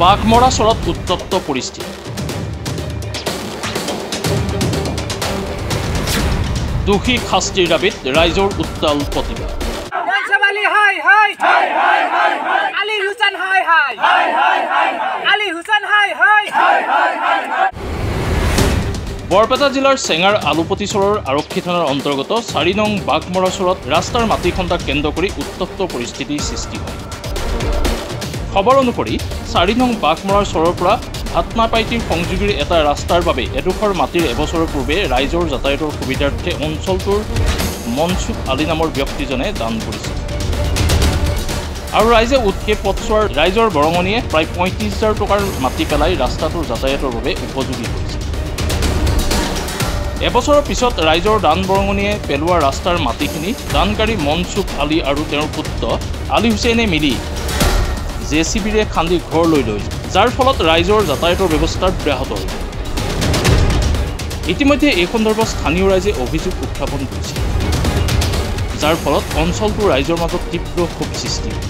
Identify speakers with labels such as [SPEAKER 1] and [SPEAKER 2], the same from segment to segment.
[SPEAKER 1] বাঘমৰা চৰত উত্তপ্ত পৰিস্থিতি। দোষী শাস্তিৰ দাবীত ৰাইজৰ উত্তাল প্ৰতিবাদ। বৰপেটা জিলাৰ চেঙাৰ আলুপতি চৰৰ আৰক্ষী থানাৰ অন্তৰ্গত ৪ নং বাঘমৰা চৰত ৰাস্তাৰ মাটি খন্দাক কেন্দ্ৰ কৰি উত্তপ্ত পৰিস্থিতিৰ সৃষ্টি হয়। খবৰ অনুসৰি ৪ নং বাঘমৰাৰ চৰৰ পৰা ভাতনাপাইটিৰ সংযোগীৰ এটা ৰাস্তাৰ বাবে এডোখৰ মাটিৰ এবছৰৰ পূৰ্বে ৰাইজৰ যাতায়াতৰ সুবিধাৰ্থে অঞ্চলটোৰ মনসুখ আলী নামৰ ব্যক্তিজনে দান কৰিছিল আৰু ৰাইজে উৎক্ষেপ পথছোৱাৰ ৰাইজৰ বৰঙণিয়ে প্ৰায় ৩৫,০০০ টকাৰ মাটি পেলাই ৰাস্তাটোৰ যাতায়াতৰ বাবে উপযোগী কৰিছিল। এবছৰৰ পিছত ৰাইজৰ দান বৰঙণিয়ে পেলোৱা ৰাস্তাৰ মাটিখিনি দানকাৰী মনসুখ আলী আৰু তেওঁৰ পুত্ৰ আলী হুছেইনে মিলি জেচিবিৰে খান্দি ঘৰলৈ লৈ যাৰ ফলত ৰাইজৰ যাতায়াতৰ ব্যৱস্থাৰ ব্যাহত হ'ল। ইতিমধ্যে এই সন্দৰ্ভত স্থানীয় ৰাইজে অভিযোগ উত্থাপন কৰিছে, যাৰ ফলত অঞ্চলটোৰ ৰাইজৰ মাজত তীব্ৰ ক্ষোভ সৃষ্টি হয়।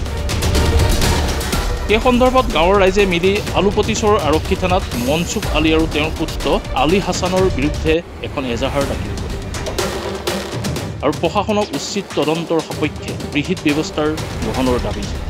[SPEAKER 1] এই সন্দৰ্ভত গাঁৱৰ ৰাইজে মিলি আলুপতি চৰৰ আৰক্ষী থানাত মনসুখ আলী আৰু তেওঁৰ পুত্ৰ আলী হাছানৰ বিৰুদ্ধে এখন এজাহাৰ দাখিল কৰে আৰু প্ৰশাসনক উচিত তদন্তৰ সপক্ষে বিহিত ব্যৱস্থাৰ গ্ৰহণৰ দাবী কৰে।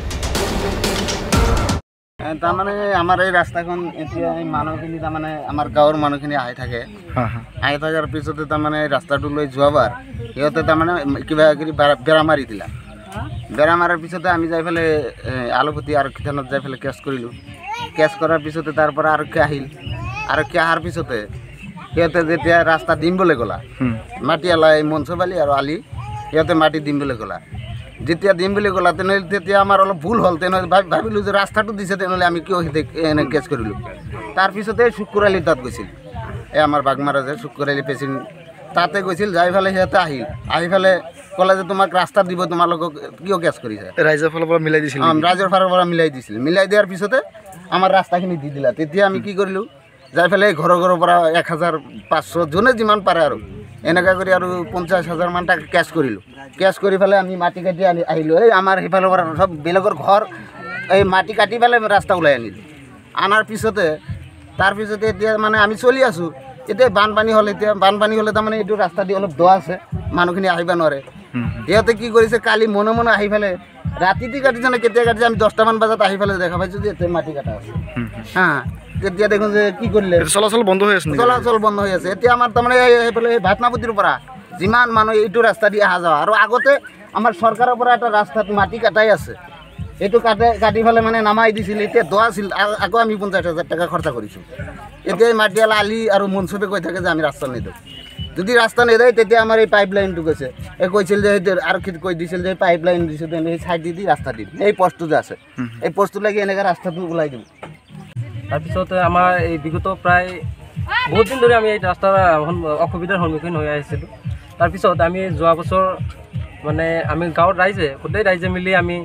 [SPEAKER 2] তাৰমানে আমাৰ এই ৰাস্তাখন এতিয়া এই মানুহখিনি তাৰমানে আমাৰ গাঁৱৰ মানুহখিনি আহি থাকে, আহি থকাৰ পিছতে তাৰমানে এই ৰাস্তাটো লৈ যোৱাবাৰ সিহঁতে তাৰমানে কিবা কিবি বেৰা মাৰি দিলা। বেৰা মাৰাৰ পিছতে আমি যাই পেলাই আলুপতি আৰক্ষী থানাত যাই পেলাই কেছ কৰিলোঁ। কেছ কৰাৰ পিছতে তাৰ পৰা আৰক্ষী আহিল। আৰক্ষী অহাৰ পিছতে সিহঁতে যেতিয়া ৰাস্তা দিম বুলি ক'লা, মাটিৱালা এই মনসুখ আলী আৰু আলী সিহঁতে মাটি দিম বুলি ক'লা। যেতিয়া দিম বুলি ক'লা তেনেহ'লে তেতিয়া আমাৰ অলপ ভুল হ'ল। তেনেহ'লে ভাবিলোঁ যে ৰাস্তাটো দিছে, তেনেহ'লে আমি কিয় এনে কেছ কৰিলোঁ। তাৰপিছতে শুকুৰ আলী তাত গৈছিল, এই আমাৰ বাঘমাৰা যে শুকুৰ আলী পেচেণ্ট তাতে গৈছিল। যাই পেলাই সিহঁতে আহিল, আহি পেলাই ক'লে যে তোমাক ৰাস্তা দিব, তোমালোকক কিয় কেছ কৰিছে।
[SPEAKER 3] ৰাইজৰ ফালৰ পৰা মিলাই দিছিল,
[SPEAKER 2] ৰাইজৰ ফালৰ পৰা মিলাই দিছিল। মিলাই দিয়াৰ পিছতে আমাৰ ৰাস্তাখিনি দি দিলা। তেতিয়া আমি কি কৰিলোঁ, যাই পেলাই ঘৰৰ পৰা ১,৫০০ যোনে যিমান পাৰে আৰু এনেকুৱা কৰি আৰু ৫০,০০০ মান টাকা কেছ কৰিলোঁ। কেছ কৰি পেলাই আমি মাটি কাটি আহিলোঁ। এই আমাৰ সেইফালৰ পৰা সব বেলেগৰ ঘৰ এই মাটি কাটি পেলাই ৰাস্তা ওলাই আনিলোঁ। আনাৰ পিছতে তাৰপিছতে এতিয়া মানে আমি চলি আছোঁ। এতিয়া বানপানী হ'ল, এতিয়া বানপানী হ'লে তাৰমানে এইটো ৰাস্তা দি অলপ দ আছে, মানুহখিনি আহিব নোৱাৰে। সিহঁতে কি কৰিছে, কালি মনে মনে আহি পেলাই ৰাতিতে কাটিছে নে কেতিয়া কাটিছে, আমি 10টামান বজাত আহি পেলাই দেখা পাইছোঁ যে এতিয়া মাটি কাটা আছে। তেতিয়া দেখোন যে কি কৰিলে,
[SPEAKER 3] চলাচল বন্ধ হৈ আছে,
[SPEAKER 2] চলাচল বন্ধ হৈ আছে। এতিয়া আমাৰ তাৰমানে সেইফালে ভাতনাপতিৰ পৰা যিমান মানুহ এইটো ৰাস্তা দি অহা যোৱা, আৰু আগতে আমাৰ চৰকাৰৰ পৰা এটা ৰাস্তাত মাটি কাটাই আছে, এইটো কাটি পেলাই মানে নামাই দিছিল। এতিয়া দ আছিল, আকৌ আমি ৫০,০০০ টকা খৰচা কৰিছোঁ। এতিয়া এই মাটিৱালা আলী আৰু মনসুখে কৈ থাকে যে আমি ৰাস্তা নিদিওঁ। যদি ৰাস্তা নিদিয়ে তেতিয়া আমাৰ এই পাইপ লাইনটো গৈছে, এই কৈছিল যে সেইটো আৰক্ষীত কৈ দিছিল যে পাইপ লাইন দিছোঁ, সেই চাইড দি ৰাস্তা দিম। এই পষ্টটো যে আছে, এই পষ্টটো লাগি এনেকৈ ৰাস্তাটো ওলাই দিব।
[SPEAKER 4] তাৰপিছতে আমাৰ এই বিগত প্ৰায় বহুত দিন ধৰি আমি এই ৰাস্তাৰ অসুবিধাৰ সন্মুখীন হৈ আহিছিলোঁ। তাৰপিছত আমি যোৱা বছৰ মানে আমি গাঁৱৰ ৰাইজে, গোটেই ৰাইজে মিলি আমি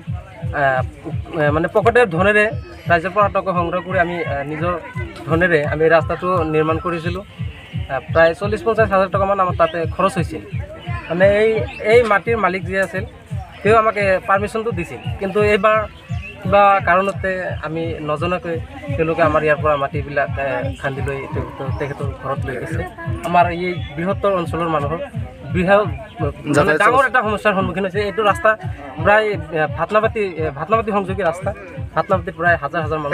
[SPEAKER 4] মানে পকেটৰ ধনেৰে ৰাইজৰ পৰা টকা সংগ্ৰহ কৰি আমি নিজৰ ধনেৰে আমি ৰাস্তাটো নিৰ্মাণ কৰিছিলোঁ। প্ৰায় ৪০-৫০,০০০ টকামান আমাৰ তাতে খৰচ হৈছিল। মানে এই মাটিৰ মালিক যি আছিল তেওঁ আমাক পাৰ্মিশ্যনটো দিছিল, কিন্তু এইবাৰ কিবা কাৰণতে আমি নজনাকৈ তেওঁলোকে আমাৰ ইয়াৰ পৰা মাটিবিলাক খান্দি লৈ তেখেতৰ ঘৰত লৈ গৈছে। আমাৰ এই বৃহত্তৰ অঞ্চলৰ মানুহৰ ডাঙৰ এটা সমস্যাৰ সন্মুখীন হৈছে। এইটো ৰাস্তা প্ৰায় ভাতনাপাতি সংযোগী ৰাস্তা। ভাতনাপাতিত প্ৰায় হাজাৰ মানুহ।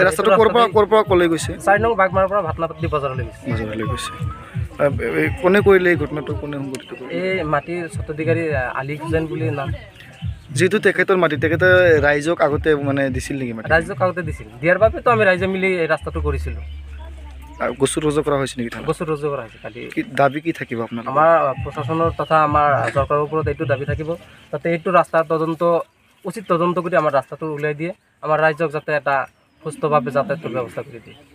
[SPEAKER 4] ৪ নং বাঘমাৰাৰ পৰা ভাতনাপাতি বজাৰলৈ গৈছে।
[SPEAKER 3] কোনে কৰিলে এই ঘটনাটো, কোনে সংঘটিত কৰিলে?
[SPEAKER 4] এই মাটিৰ স্বত্বাধিকাৰী আলী হুছেইন বুলি নাম।
[SPEAKER 3] যিহেতু তেখেতৰ মাটি তেখেতে ৰাইজক আগতে মানে দিছিল নেকি?
[SPEAKER 4] ৰাইজক আগতে দিছিল, দিয়াৰ বাবেতো আমি ৰাইজে মিলি এই ৰাস্তাটো কৰিছিলোঁ।
[SPEAKER 3] গোচৰ ৰুজু কৰা হৈছে নেকি?
[SPEAKER 4] গোচৰ ৰুজু কৰা হৈছে। কালি
[SPEAKER 3] দাবী কি থাকিব আপোনাৰ?
[SPEAKER 4] আমাৰ প্ৰশাসনৰ তথা আমাৰ চৰকাৰৰ ওপৰত এইটো দাবী থাকিব যাতে এইটো ৰাস্তা উচিত তদন্ত কৰি আমাৰ ৰাস্তাটো উলিয়াই দিয়ে, আমাৰ ৰাইজক যাতে এটা সুস্থভাৱে যাতায়াতৰ ব্যৱস্থা কৰি দিয়ে।